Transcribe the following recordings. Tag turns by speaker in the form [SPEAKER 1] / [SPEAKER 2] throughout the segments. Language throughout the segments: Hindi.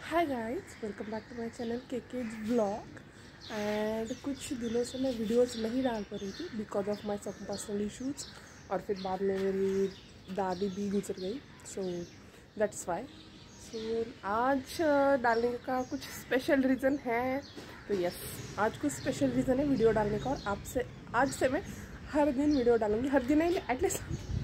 [SPEAKER 1] Hi guys, welcome back to my channel के व्लॉग। एंड कुछ दिनों से मैं वीडियोस नहीं डाल पा रही थी because of my some personal issues. और फिर बाद में मेरी दादी भी गुजर गई, सो दैट्स वाई। सो आज डालने का कुछ स्पेशल रीज़न है। तो यस, आज कुछ स्पेशल रीज़न है वीडियो डालने का। और आपसे आज से मैं हर दिन वीडियो डालूँगी। हर दिन नहीं, एटलीस्ट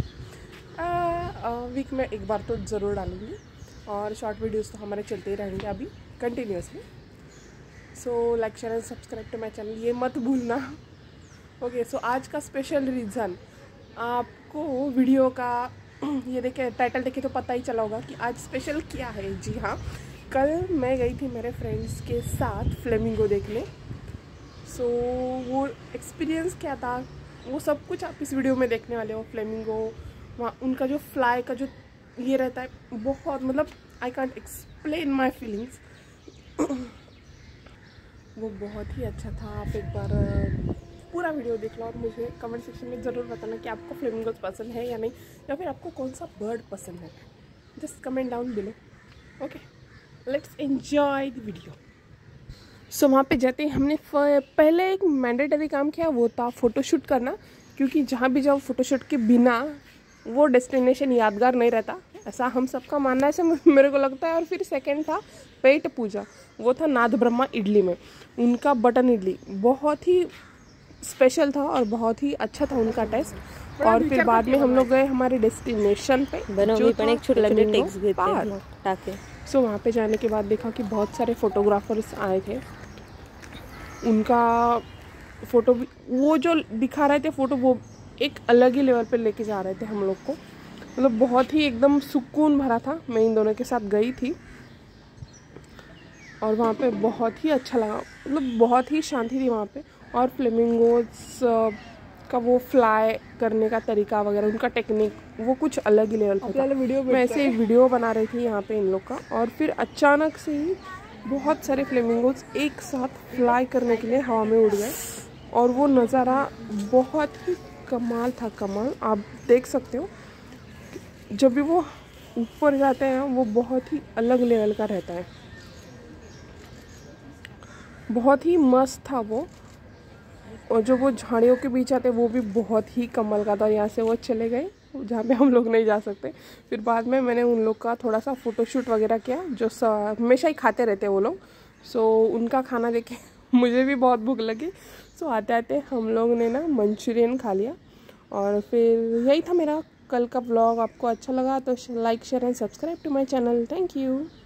[SPEAKER 1] वीक में एक बार तो ज़रूर डालूँगी। और शॉर्ट वीडियोस तो हमारे चलते ही रहेंगे अभी continuously. So like share and subscribe to my channel, ये मत भूलना। ओके, सो आज का स्पेशल रीज़न आपको वीडियो का ये देखे, टाइटल देखे तो पता ही चला होगा कि आज स्पेशल क्या है। जी हाँ, कल मैं गई थी मेरे फ्रेंड्स के साथ फ्लेमिंगो देखने। सो वो एक्सपीरियंस क्या था वो सब कुछ आप इस वीडियो में देखने वाले हो। फ्लेमिंगो, वहाँ उनका जो फ्लाई का जो ये रहता है, बहुत मतलब I can't explain my feelings. वो बहुत ही अच्छा था। आप एक बार पूरा वीडियो देख लो और मुझे कमेंट सेक्शन में ज़रूर बताना कि आपको फ्लेमिंगोज पसंद है या नहीं, या फिर आपको कौन सा बर्ड पसंद है। Just comment down below. Okay, let's enjoy the video. So वहाँ पे जाते ही हमने पहले एक मैंडेटरी काम किया, वो था फ़ोटोशूट करना। क्योंकि जहाँ भी जाओ फ़ोटोशूट के बिना वो डेस्टिनेशन यादगार नहीं रहता, ऐसा हम सबका मानना है, ऐसे मेरे को लगता है। और फिर सेकंड था पेट पूजा, वो था नाथ ब्रह्मा इडली में। उनका बटन इडली बहुत ही स्पेशल था और बहुत ही अच्छा था उनका टेस्ट। और फिर बाद में हम लोग गए हमारे डेस्टिनेशन पे, जो था। सो वहाँ पे जाने के बाद देखा कि बहुत सारे फोटोग्राफर्स आए थे। उनका फ़ोटो भी वो जो दिखा रहे थे फ़ोटो, वो एक अलग ही लेवल पे लेके जा रहे थे हम लोग को। मतलब बहुत ही एकदम सुकून भरा था। मैं इन दोनों के साथ गई थी और वहाँ पे बहुत ही अच्छा लगा, मतलब बहुत ही शांति थी वहाँ पे। और फ्लेमिंगोज का वो फ्लाई करने का तरीका वगैरह, उनका टेक्निक वो कुछ अलग ही लेवल पे था। मैं ऐसे एक वीडियो बना रही थी यहाँ पे इन लोग का, और फिर अचानक से ही बहुत सारे फ्लेमिंगोज एक साथ फ्लाई करने के लिए हवा में उड़ गए। और वो नज़ारा बहुत ही कमाल था, कमाल। आप देख सकते हो जब भी वो ऊपर जाते हैं वो बहुत ही अलग लेवल का रहता है। बहुत ही मस्त था वो। और जो वो झाड़ियों के बीच आते वो भी बहुत ही कमाल का था। यहाँ से वो चले गए जहाँ पे हम लोग नहीं जा सकते। फिर बाद में मैंने उन लोग का थोड़ा सा फ़ोटोशूट वगैरह किया, जो हमेशा ही खाते रहते वो लोग। सो उनका खाना देख के मुझे भी बहुत भूख लगी। सो आते आते हम लोग ने ना मंचूरियन खा लिया। और फिर यही था मेरा कल का व्लॉग। आपको अच्छा लगा तो like share and subscribe to my channel. Thank you.